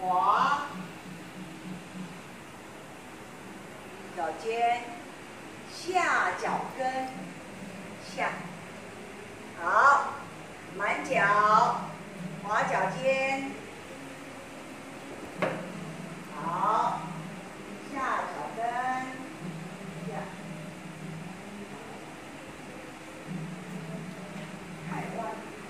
滑，脚尖，下脚跟，下，好，满脚，滑脚尖，好，下脚跟，下，太弯。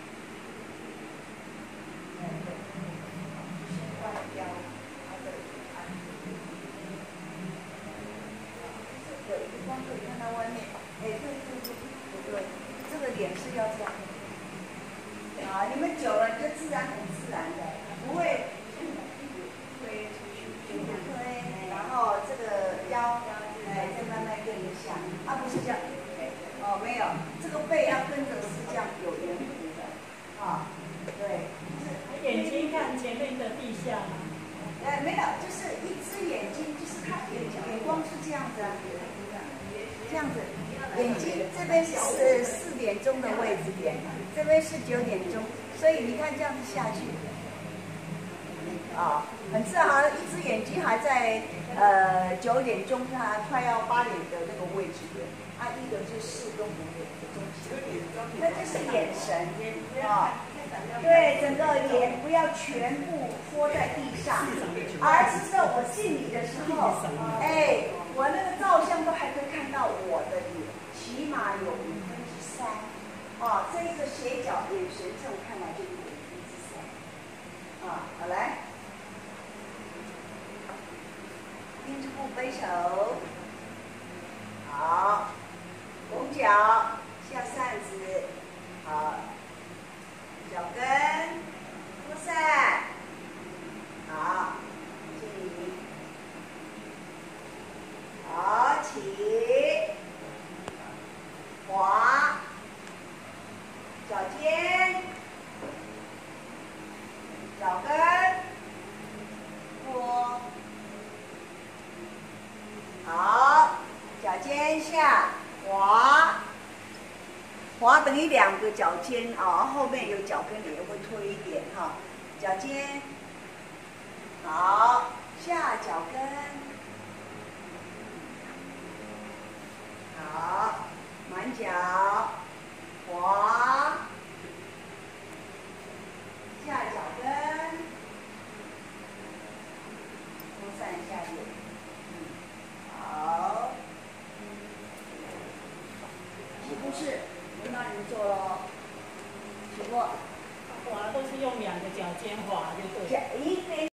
光可以看到外面，哎，对，这个脸是要这样。啊，你们久了你就自然很自然的，不会推出去，推，然后这个腰，哎，再慢慢跟一下，啊，不是这样，哦，没有，这个背要跟着是这样有圆弧的，啊，对， 眼睛看前面的地下吗？ 没有，就是一只眼睛，就是看眼光是这样子啊。这样子，眼睛这边是4点钟的位置点，这边是9点钟，所以你看这样子下去，啊，很自然，一只眼睛还在9点钟，它快要8点的那个位置点，啊，一个是4跟5点的中间，那就是眼神啊。对，整个脸不要全部拖在地上，而是在我敬礼的时候，哎，我那个照相都还可以看到我的脸，起码有3%，啊，这个斜角眼神这种看来就有3%，啊，好来，丁字步背手，好，拱脚下扇子，好。 脚跟，扩散，好，敬礼，好，起，滑，脚尖，脚跟，拖，好，脚尖下，滑。 滑等于2个脚尖啊，后面有脚跟也会推一点哈，脚尖，好，下脚跟，好，满脚，滑。